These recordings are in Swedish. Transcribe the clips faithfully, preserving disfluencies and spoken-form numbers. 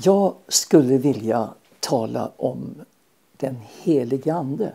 Jag skulle vilja tala om den helige Ande.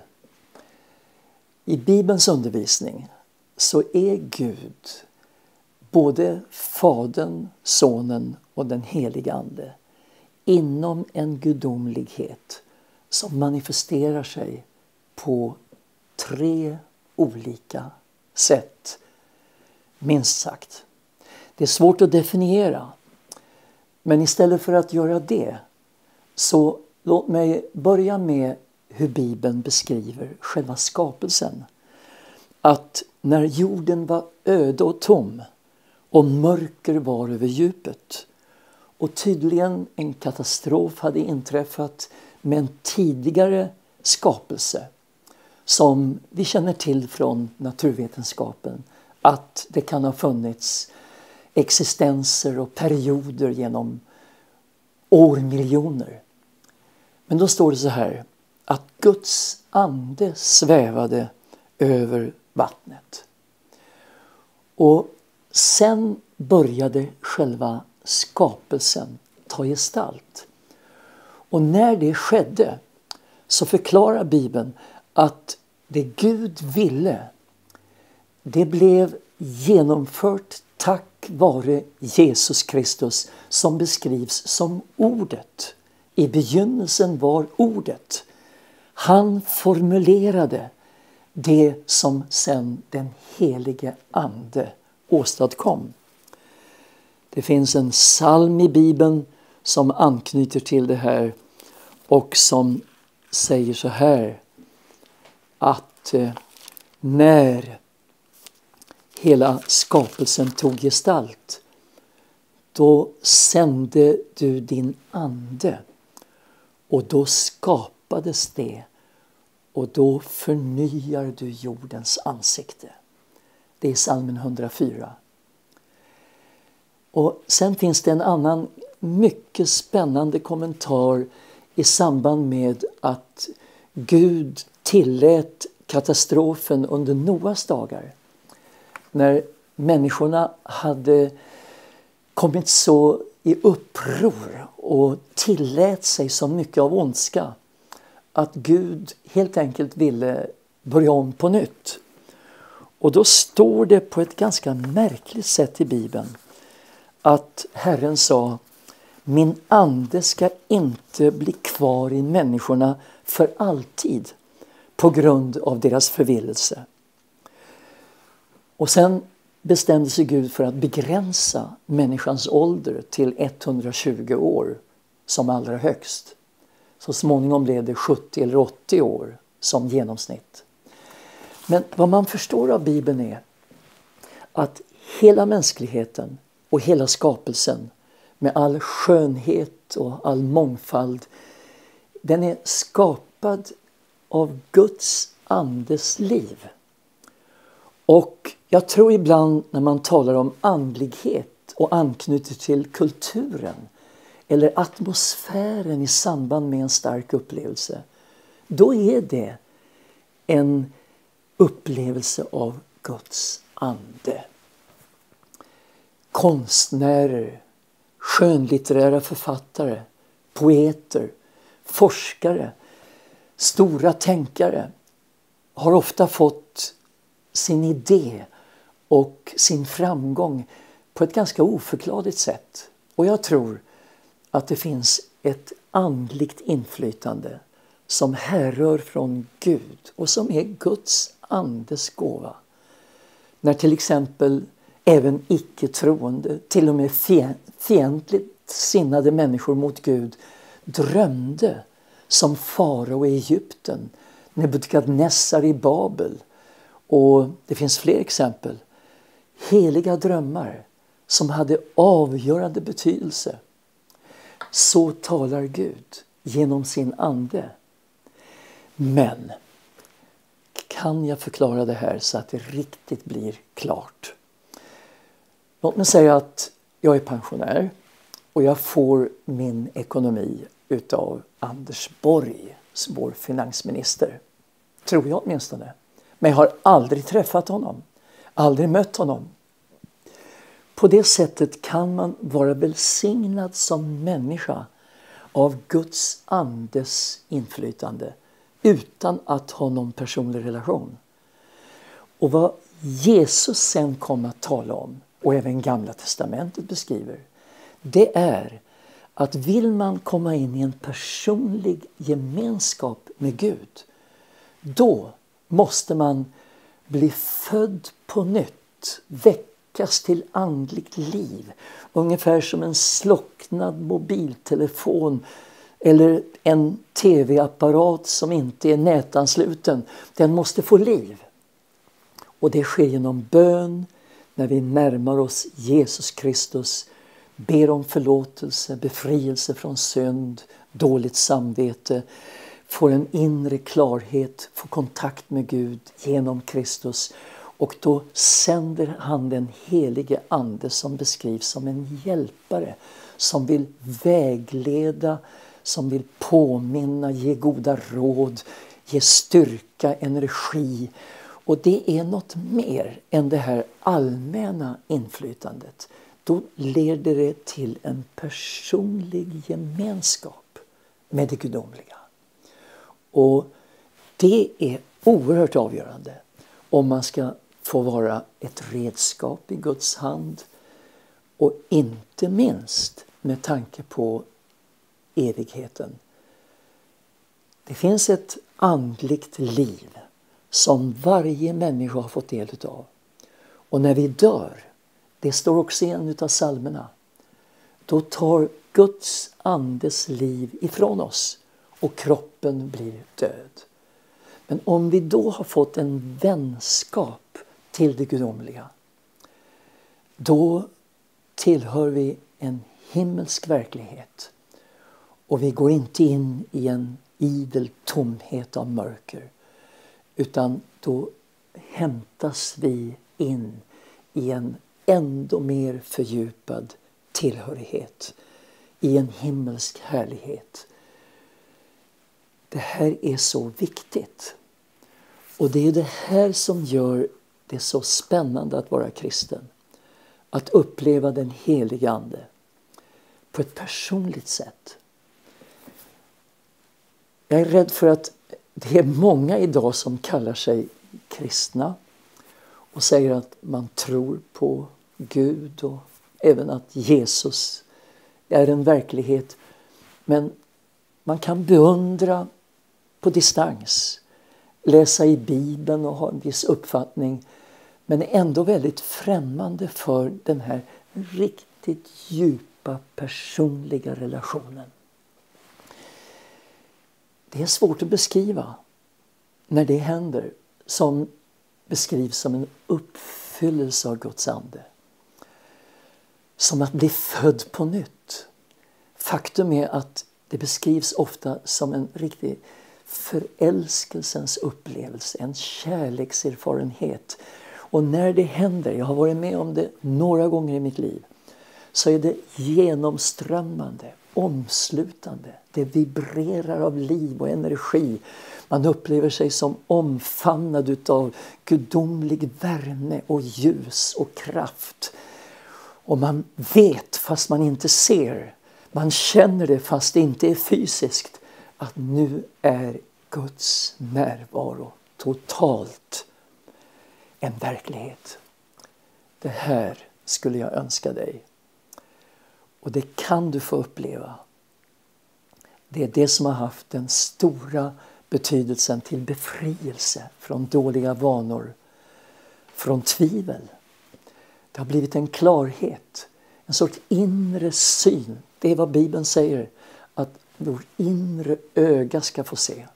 I Bibelns undervisning så är Gud både Fadern, Sonen och den helige Ande inom en gudomlighet som manifesterar sig på tre olika sätt, minst sagt. Det är svårt att definiera, men istället för att göra det så låt mig börja med hur Bibeln beskriver själva skapelsen. Att när jorden var öde och tom och mörker var över djupet och tydligen en katastrof hade inträffat med en tidigare skapelse som vi känner till från naturvetenskapen, att det kan ha funnits existenser och perioder genom årmiljoner. Men då står det så här, att Guds ande svävade över vattnet. Och sen började själva skapelsen ta gestalt. Och när det skedde så förklarar Bibeln att det Gud ville, det blev genomfört tack vare Jesus Kristus som beskrivs som ordet. I begynnelsen var ordet. Han formulerade det som sen den helige Ande åstadkom. Det finns en psalm i Bibeln som anknyter till det här och som säger så här, att eh, när hela skapelsen tog gestalt, då sände du din ande och då skapades det och då förnyar du jordens ansikte. Det är psalmen hundrafyra. Och sen finns det en annan mycket spännande kommentar i samband med att Gud tillät katastrofen under Noas dagar. När människorna hade kommit så i uppror och tillät sig så mycket av ondska att Gud helt enkelt ville börja om på nytt. Och då står det på ett ganska märkligt sätt i Bibeln att Herren sa, min ande ska inte bli kvar i människorna för alltid på grund av deras förvillelse. Och sen bestämde sig Gud för att begränsa människans ålder till etthundratjugo år som allra högst. Så småningom blev det sjuttio eller åttio år som genomsnitt. Men vad man förstår av Bibeln är att hela mänskligheten och hela skapelsen med all skönhet och all mångfald, den är skapad av Guds andes liv. Och jag tror ibland när man talar om andlighet och anknyter till kulturen eller atmosfären i samband med en stark upplevelse, då är det en upplevelse av Guds ande. Konstnärer, skönlitterära författare, poeter, forskare, stora tänkare har ofta fått sin idé och sin framgång på ett ganska oförklarligt sätt. Och jag tror att det finns ett andligt inflytande som härrör från Gud och som är Guds andes gåva. När till exempel även icke-troende, till och med fientligt sinnade människor mot Gud drömde som farao i Egypten, Nebukadnessar i Babel, och det finns fler exempel. Heliga drömmar som hade avgörande betydelse. Så talar Gud genom sin ande. Men kan jag förklara det här så att det riktigt blir klart? Låt mig säga att jag är pensionär och jag får min ekonomi utav Anders Borg, vår finansminister. Tror jag åtminstone. Men jag har aldrig träffat honom. Aldrig mött honom. På det sättet kan man vara välsignad som människa av Guds andes inflytande utan att ha någon personlig relation. Och vad Jesus sen kommer att tala om, och även Gamla testamentet beskriver, det är att vill man komma in i en personlig gemenskap med Gud, då måste man bli född på nytt, väckas till andligt liv. Ungefär som en slocknad mobiltelefon eller en tv-apparat som inte är nätansluten. Den måste få liv. Och det sker genom bön när vi närmar oss Jesus Kristus, ber om förlåtelse, befrielse från synd, dåligt samvete, får en inre klarhet, får kontakt med Gud genom Kristus. Och då sänder han den helige ande som beskrivs som en hjälpare som vill vägleda, som vill påminna, ge goda råd, ge styrka, energi. Och det är något mer än det här allmänna inflytandet. Då leder det till en personlig gemenskap med det gudomliga. Och det är oerhört avgörande om man ska få vara ett redskap i Guds hand. Och inte minst med tanke på evigheten. Det finns ett andligt liv som varje människa har fått del av. Och när vi dör, det står också i en av psalmerna, då tar Guds andes liv ifrån oss och kroppen blir död. Men om vi då har fått en vänskap till det gudomliga, då tillhör vi en himmelsk verklighet. Och vi går inte in i en idel tomhet av mörker, utan då hämtas vi in i en ändå mer fördjupad tillhörighet, i en himmelsk härlighet. Det här är så viktigt. Och det är det här som gör det så spännande att vara kristen. Att uppleva den helige ande på ett personligt sätt. Jag är rädd för att det är många idag som kallar sig kristna och säger att man tror på Gud och även att Jesus är en verklighet. Men man kan beundra på distans, läsa i Bibeln och ha en viss uppfattning, men är ändå väldigt främmande för den här riktigt djupa personliga relationen. Det är svårt att beskriva när det händer, som beskrivs som en uppfyllelse av Guds ande. Som att bli född på nytt. Faktum är att det beskrivs ofta som en riktig förälskelsens upplevelse, en kärlekserfarenhet. Och när det händer, jag har varit med om det några gånger i mitt liv, så är det genomströmmande, omslutande. Det vibrerar av liv och energi. Man upplever sig som omfamnad av gudomlig värme och ljus och kraft. Och man vet fast man inte ser. Man känner det fast det inte är fysiskt. Att nu är Guds närvaro totalt en verklighet. Det här skulle jag önska dig. Och det kan du få uppleva. Det är det som har haft den stora betydelsen till befrielse från dåliga vanor, från tvivel. Det har blivit en klarhet, en sorts inre syn. Det är vad Bibeln säger, att vår inre öga ska få se.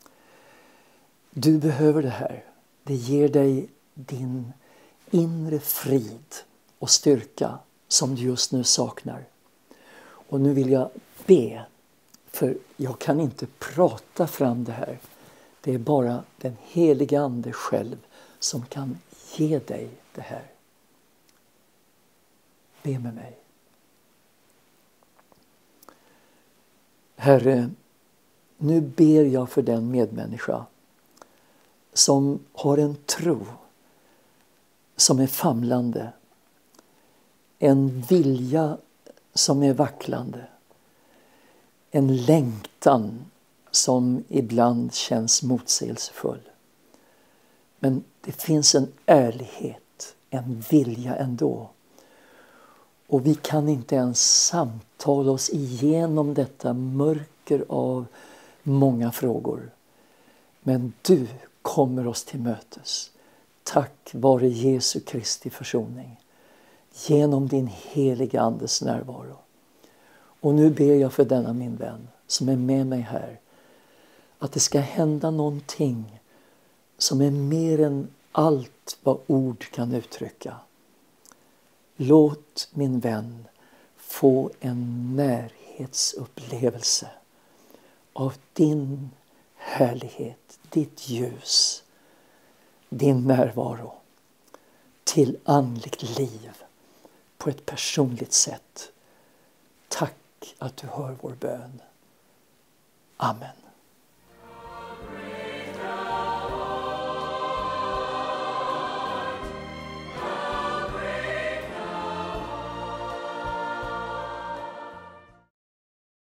Du behöver det här. Det ger dig din inre frid och styrka som du just nu saknar. Och nu vill jag be, för jag kan inte prata fram det här. Det är bara den heliga ande själv som kan ge dig det här. Be med mig. Herre, nu ber jag för den medmänniska som har en tro som är famlande, en vilja som är vacklande, en längtan som ibland känns motsägelsefull. Men det finns en ärlighet, en vilja ändå. Och vi kan inte ens samtala oss igenom detta mörker av många frågor. Men du kommer oss till mötes. Tack vare Jesu Kristi försoning. Genom din heliga Andes närvaro. Och nu ber jag för denna min vän som är med mig här. Att det ska hända någonting som är mer än allt vad ord kan uttrycka. Låt min vän få en närhetsupplevelse av din härlighet, ditt ljus, din närvaro till andligt liv på ett personligt sätt. Tack att du hör vår bön. Amen.